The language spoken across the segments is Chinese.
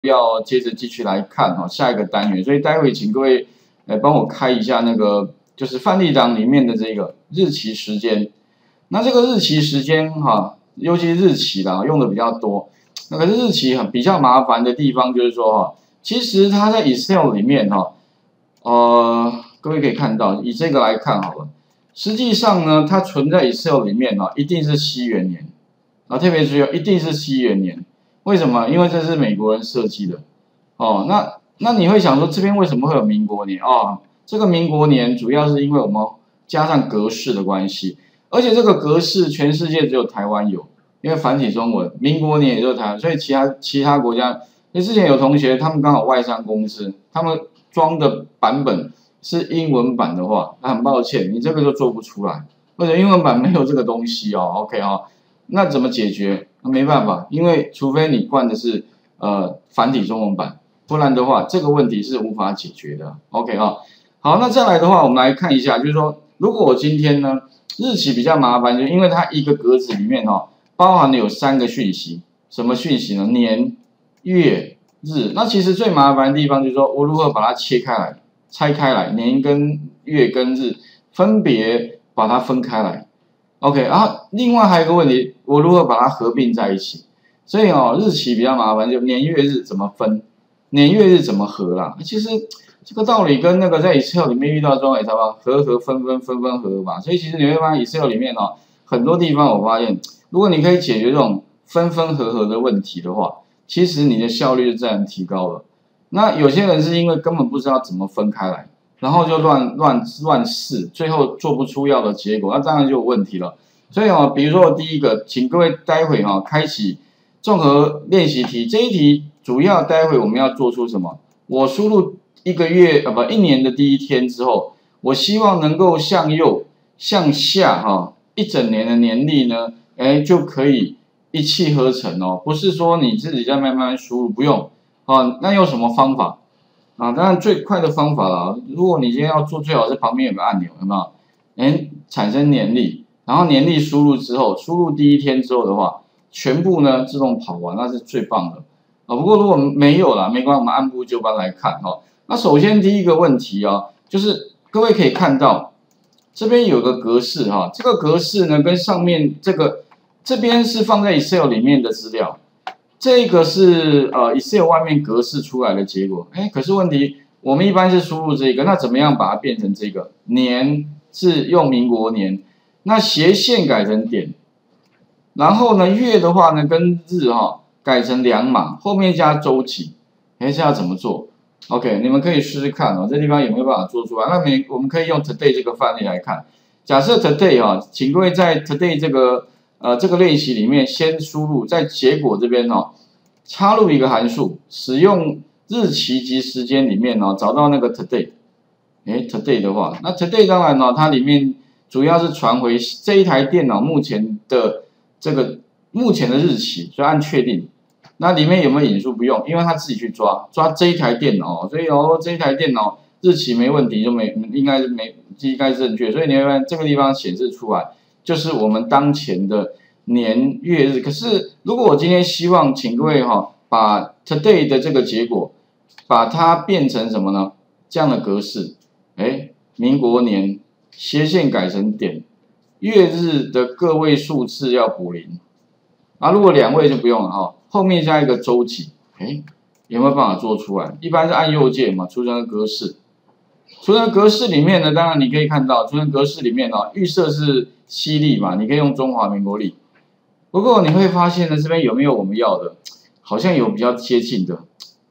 要接着继续来看哈下一个单元，所以待会请各位帮我开一下那个就是范例档里面的这个日期时间。那这个日期时间哈，尤其是日期啦，用的比较多。那可是日期比较麻烦的地方就是说哈，其实它在 Excel 里面哈，各位可以看到，以这个来看好了，实际上呢，它存在 Excel 里面一定是西元年啊，特别注意，一定是西元年。为什么？因为这是美国人设计的哦。那你会想说，这边为什么会有民国年哦？这个民国年主要是因为我们加上格式的关系，而且这个格式全世界只有台湾有，因为繁体中文，民国年也就台湾，所以其他国家，因为之前有同学他们刚好外商公司，他们装的版本是英文版的话，那很抱歉，你这个就做不出来，或者英文版没有这个东西哦。OK 哦，那怎么解决？没办法，因为除非你灌的是繁体中文版，不然的话这个问题是无法解决的。OK 啊，好，那再来的话，我们来看一下，就是说，如果我今天呢日期比较麻烦，就因为它一个格子里面包含了有3个讯息，什么讯息呢？年、月、日。那其实最麻烦的地方就是说我如何把它拆开来，年跟月跟日分别把它分开来。OK， 然后另外还有一个问题，我如何把它合并在一起？所以日期比较麻烦，就年月日怎么分，年月日怎么合啦？其实这个道理跟那个在 Excel 里面遇到中也差不多，合分合吧。所以其实你会发现 Excel 里面很多地方我发现，如果你可以解决这种分合的问题的话，其实你的效率就自然提高了。那有些人是因为根本不知道怎么分开来。然后就乱试，最后做不出要的结果，那当然就有问题了。所以比如说第一个，请各位待会开启综合练习题，这一题主要待会我们要做出什么？我输入一年的第一天之后，我希望能够向右向下一整年的年历呢，就可以一气呵成哦，不是说你自己在慢慢输入，不用那用什么方法？当然最快的方法啦。如果你今天要做，最好是旁边有个按钮，有没有？产生年历，然后年历输入之后，输入第一天之后的话，全部呢自动跑完，那是最棒的不过如果没有啦，没关系，我们按部就班来看那首先第一个问题就是各位可以看到这边有个格式这个格式呢跟上面这边是放在 Excel 里面的资料。这个是Excel 外面格式出来的结果，可是问题我们一般是输入这个，那怎么样把它变成这个？年是用民国年，那斜线改成点，然后呢月的话呢跟日改成2码，后面加周期，这要怎么做 ？OK， 你们可以试试看这地方有没有办法做出来？那我们可以用 Today 这个范例来看，假设 Today 请各位在 Today 这个练习里面先输入，在结果这边插入一个函数，使用日期及时间里面找到那个 today，Today 的话，那 today 当然它里面主要是传回这一台电脑目前的日期，所以按确定。那里面有没有引数不用，因为它自己去抓这一台电脑，所以这一台电脑日期没问题，应该正确，所以你会发现这个地方显示出来。就是我们当前的年月日，可是如果我今天希望请各位把 today 的这个结果，把它变成什么呢？这样的格式，民国年斜线改成点，月日的个位数字要补0，如果2位就不用了后面加一个周期，有没有办法做出来？一般是按右键嘛，储存格式。储存格式里面呢，当然你可以看到，储存格式里面预设是西历嘛，你可以用中华民国历。不过你会发现呢，这边有没有我们要的？好像有比较接近的，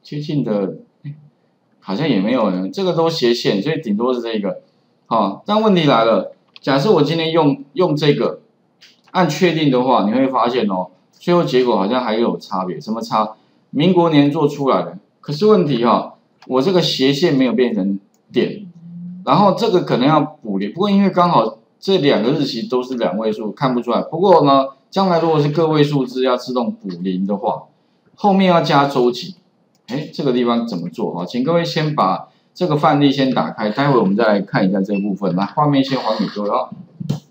好像也没有呢。这个都斜线，所以顶多是这个。但问题来了，假设我今天用这个按确定的话，你会发现最后结果好像还有差别。什么差？民国年做出来的，可是问题我这个斜线没有变成点，然后这个可能要补0，不过因为刚好这2个日期都是2位数，看不出来。不过呢，将来如果是个位数字要自动补0的话，后面要加周期，这个地方怎么做请各位先把这个范例先打开，待会我们再来看一下这个部分。来，画面先还给各位